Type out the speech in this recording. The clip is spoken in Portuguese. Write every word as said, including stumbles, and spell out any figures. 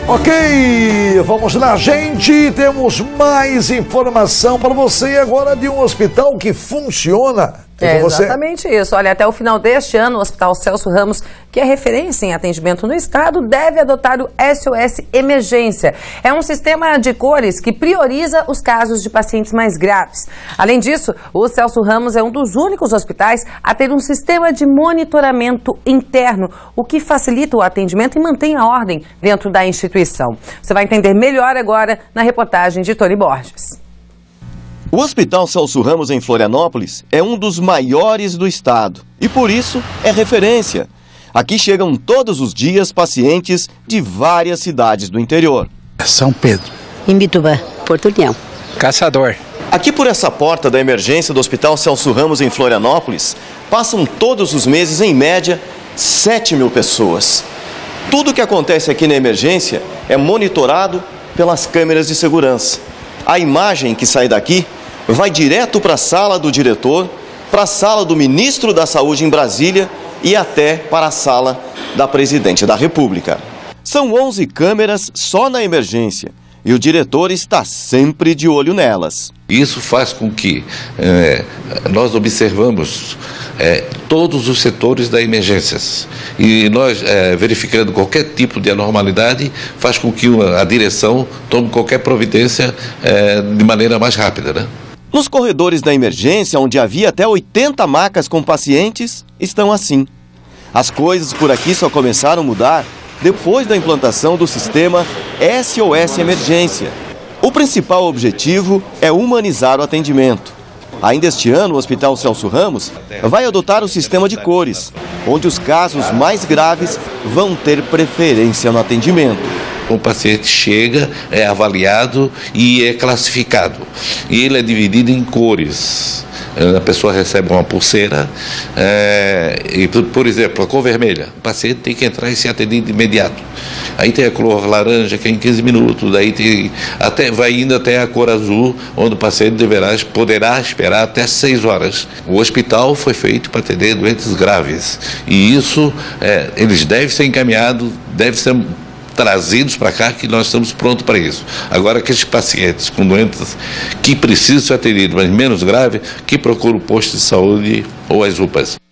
Ok, vamos lá, gente. Temos mais informação para você agora de um hospital que funciona. É exatamente isso. Olha, até o final deste ano, o Hospital Celso Ramos, que é referência em atendimento no estado, deve adotar o S O S Emergência. É um sistema de cores que prioriza os casos de pacientes mais graves. Além disso, o Celso Ramos é um dos únicos hospitais a ter um sistema de monitoramento interno, o que facilita o atendimento e mantém a ordem dentro da instituição. Você vai entender melhor agora na reportagem de Tony Borges. O Hospital Celso Ramos, em Florianópolis, é um dos maiores do estado e, por isso, é referência. Aqui chegam todos os dias pacientes de várias cidades do interior. São Pedro. Imbituba, Porto Leão. Caçador. Aqui por essa porta da emergência do Hospital Celso Ramos, em Florianópolis, passam todos os meses, em média, sete mil pessoas. Tudo que acontece aqui na emergência é monitorado pelas câmeras de segurança. A imagem que sai daqui vai direto para a sala do diretor, para a sala do ministro da Saúde em Brasília e até para a sala da presidente da República. São onze câmeras só na emergência e o diretor está sempre de olho nelas. Isso faz com que é, nós observamos é, todos os setores da emergências e nós, é, verificando qualquer tipo de anormalidade, faz com que a direção tome qualquer providência é, de maneira mais rápida, né? Nos corredores da emergência, onde havia até oitenta macas com pacientes, estão assim. As coisas por aqui só começaram a mudar depois da implantação do sistema S O S Emergência. O principal objetivo é humanizar o atendimento. Ainda este ano, o Hospital Celso Ramos vai adotar o sistema de cores, onde os casos mais graves vão ter preferência no atendimento. O paciente chega, é avaliado e é classificado. E ele é dividido em cores. A pessoa recebe uma pulseira, é, e, por exemplo, a cor vermelha, o paciente tem que entrar e ser atendido de imediato. Aí tem a cor laranja, que é em quinze minutos, daí tem, até, vai indo até a cor azul, onde o paciente deverá, poderá esperar até seis horas. O hospital foi feito para atender doentes graves, e isso, é, eles devem ser encaminhados, devem ser trazidos para cá, que nós estamos prontos para isso. Agora, aqueles pacientes com doenças que precisam ser atendidos, mas menos grave, que procuram o posto de saúde ou as U P As.